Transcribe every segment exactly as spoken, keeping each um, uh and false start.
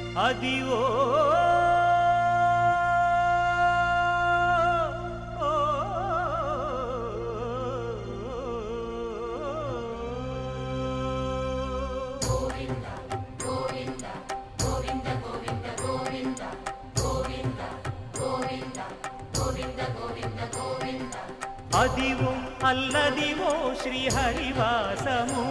అదివో అదివో అల్లదివో శ్రీహరివాసము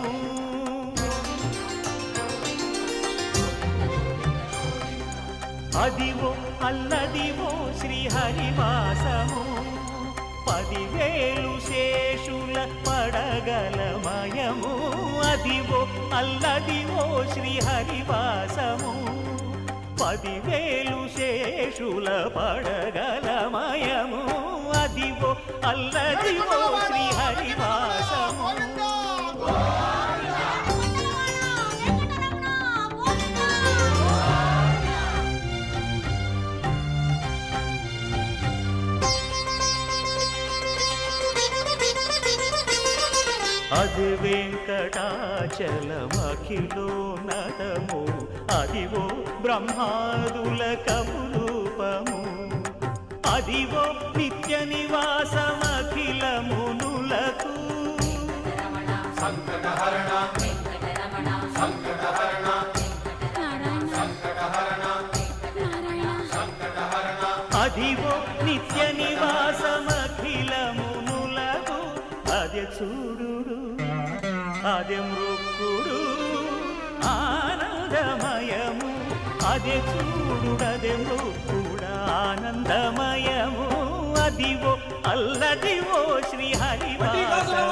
అదివో అల్లదివో శ్రీహరివాసము పదివేలు శేషుల పడగలమయము అదివో అల్లదివో శ్రీహరివాసము పదివేలు శేషుల పడగలమయము అదివో అల్లదివో శ్రీహరివాసము అది వెంకటాచలమఖిలో నటము అదివో బ్రహ్మాదుల కపురూపము అదివో నిత్య నివాసమఖిల మునులకు సంకటహరణ సంకటహరణ సంకటహరణ సంకటహరణ అదివో నిత్య నివాసమఖిల మునులకు అదే చూడు అదే మృక్కుడు ఆనందమయము అదే చూడు అదే మృక్కుడు ఆనందమయము అదివో అల్లదివో శ్రీహరివాసము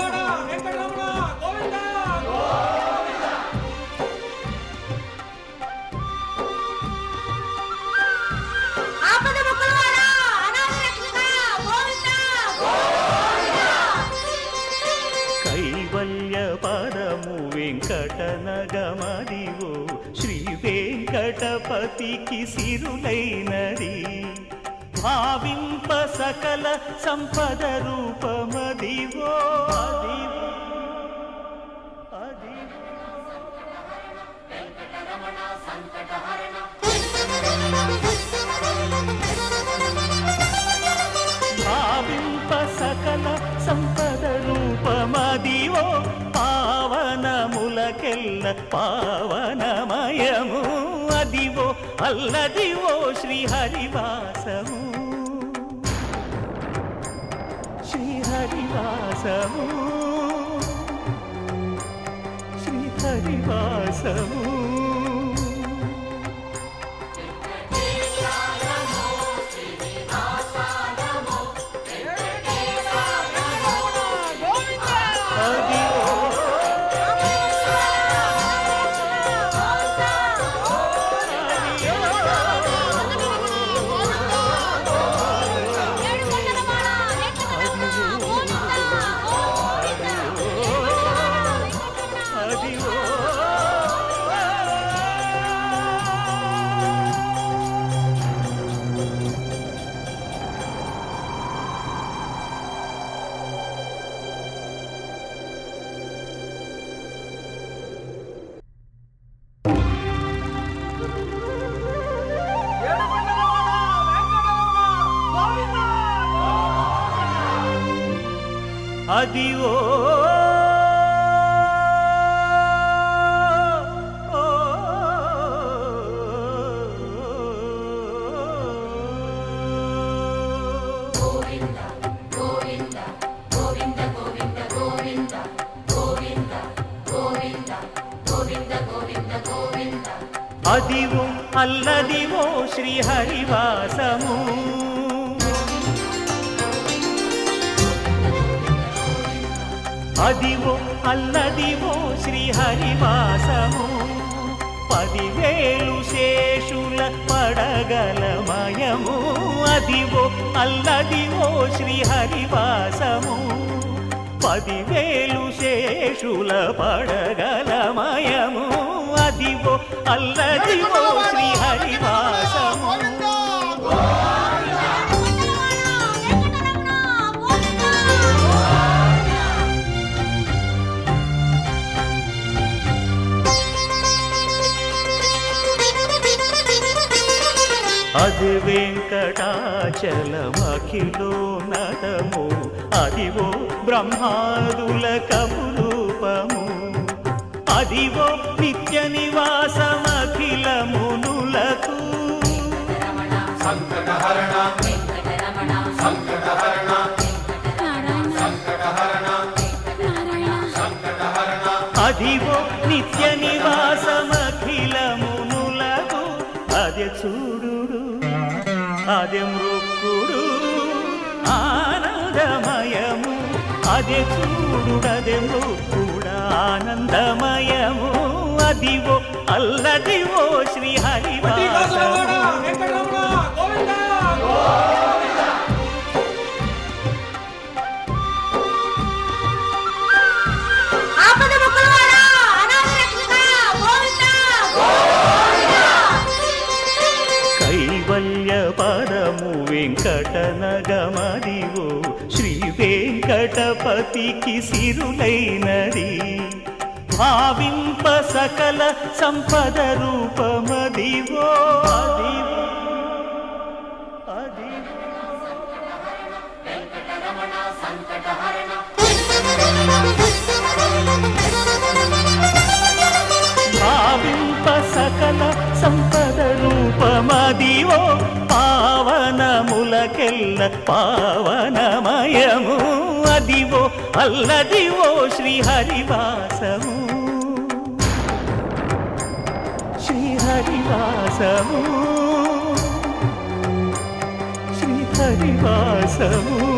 పరము వెంకటనగమదివో శ్రీ వెంకటపతికి సిరులైనది భావింప సకల సంపద రూపమదివో అదివో అదివో భావింప సకల సంపద రూపమదివో పావనములకెల్ల పావనమయము అదివో అల్లదివో శ్రీహరివాసము శ్రీహరివాసము శ్రీహరివాసము అదివో అదివో అల్లదివో శ్రీహరివాసము అదివో అల్లదివో శ్రీహరివాసము పదివేలు శేషుల పడగలమయము అదివో అల్లదివో శ్రీహరివాసము పదివేలు శేషుల పడగలమయము అదివో అల్లదివో శ్రీహరివాసము అది వెంకటాచలమఖిలోన్నతము అదివో బ్రహ్మాదుల కపురూపము అదివో నిత్య నివాసమఖిలమునులకు సంకటహరణ సంకటహరణ సంకటహరణ సంకటహరణ అదివో నిత్య నివాసమఖిలమునులకు అదే చూడు అదే మృక్కుడు ఆనందమయము అదే చూడుడదే మృక్కుడు ఆనందమయము అదివో అల్లదివో శ్రీహరివాసము కైవల్య పదము వెంకటనగమదివో శ్రీ వెంకటపతికి సిరులైనది భావింప సకల సంపద రూపమదివో అదివో భావింప సకల సంపద రూపమదివో పావనములకెల్ల పావనమయము అదివో అల్లదివో శ్రీహరివాసము శ్రీహరివాసము శ్రీహరివాసము